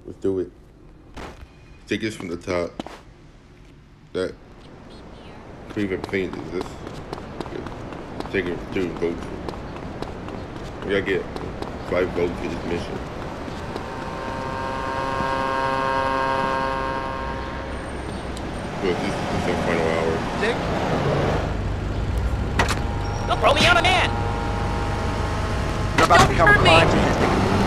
Let's do it. Tickets from the top. That prevent paint is this. Taking 2 votes. We gotta get 5 votes for this mission. But this is the final hour. Dick? Don't throw me out again! You're about to become a client.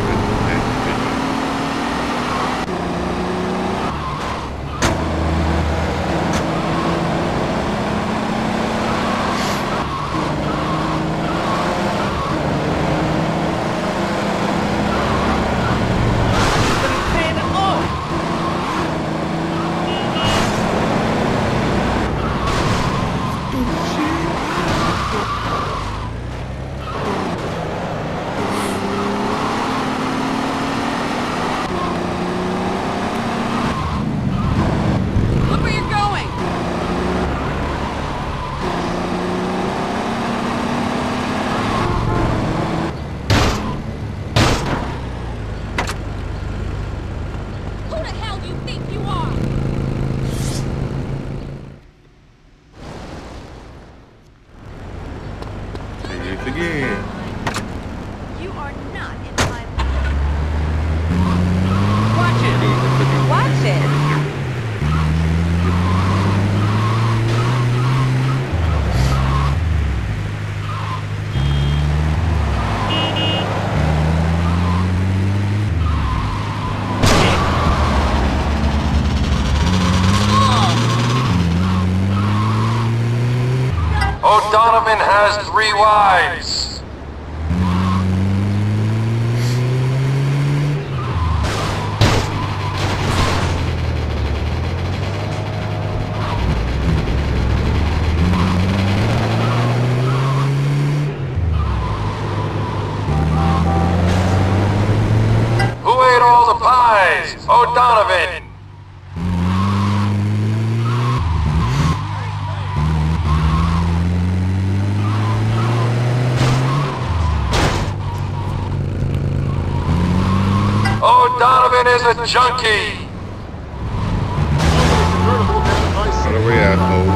Again. You are not in my way. Watch it! Watch it! O'Donovan has 3 wives. Who ate all the pies? O'Donovan. O'Donovan is a junkie! On the way, asshole.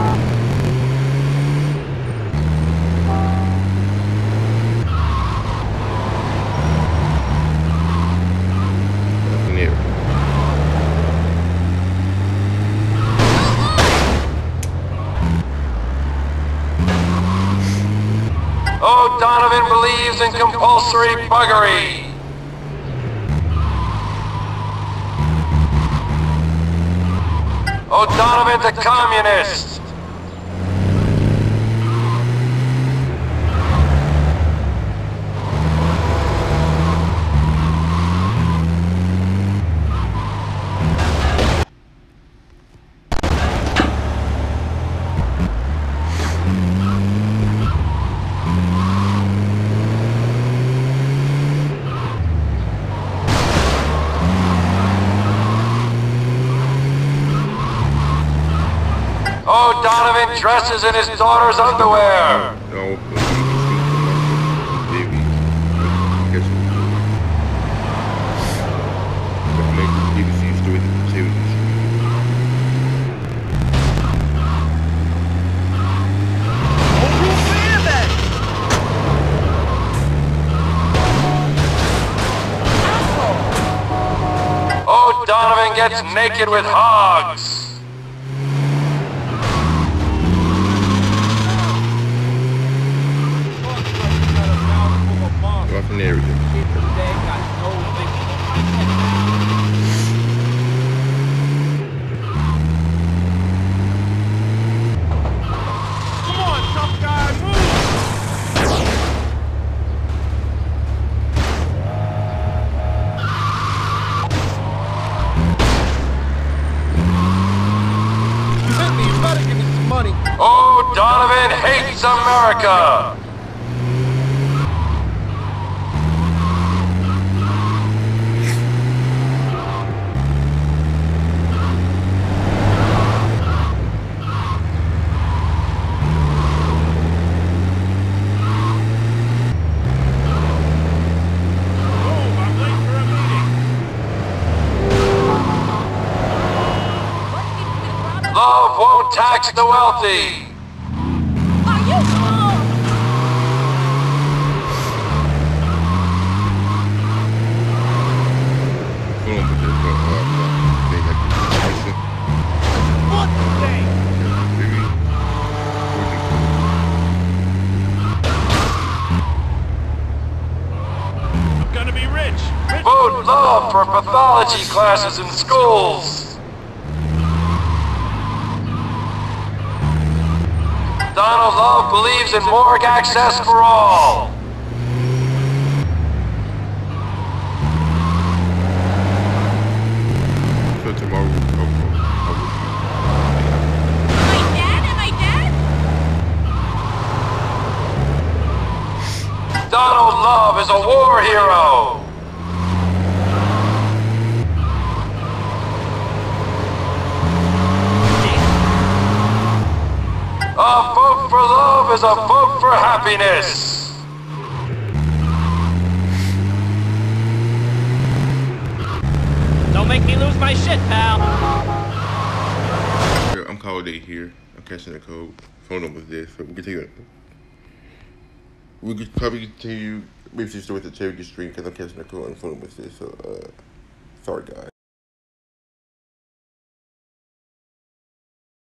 Near. O'Donovan believes in compulsory buggery! O'Donovan's a communist! O'Donovan dresses in his daughter's underwear! No, baby. I guess let's make the BBC story the series. O'Donovan gets naked with hogs! Off and everything. Come on, tough guy, move! You hit me, you better give me some money. O'Donovan hates America! don't tax the wealthy. Are you? What thing? I'm gonna be rich. Vote love for pathology classes in schools. Donald Love believes in morgue access for all. So tomorrow we'll Am I dead? Am I dead? Donald Love is a war hero. A vote for love is a vote for happiness. Don't make me lose my shit, pal. Yeah, I'm calling it here. I'm catching the code. Phone number this, so we can take that. We could probably continue. Maybe just do it the Cherry stream because I'm catching the code and phone number this. So, sorry guys.